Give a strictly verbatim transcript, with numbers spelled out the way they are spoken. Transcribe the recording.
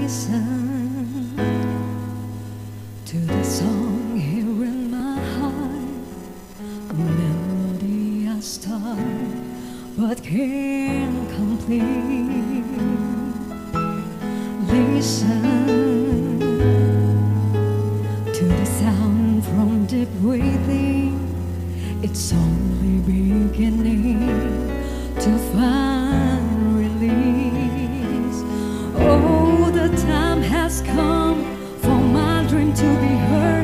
listen to the song here in my heart, a melody I start but can't complete. Listen to the sound from deep within, it's only beginning to find release. Oh, the time has come for my dream to be heard.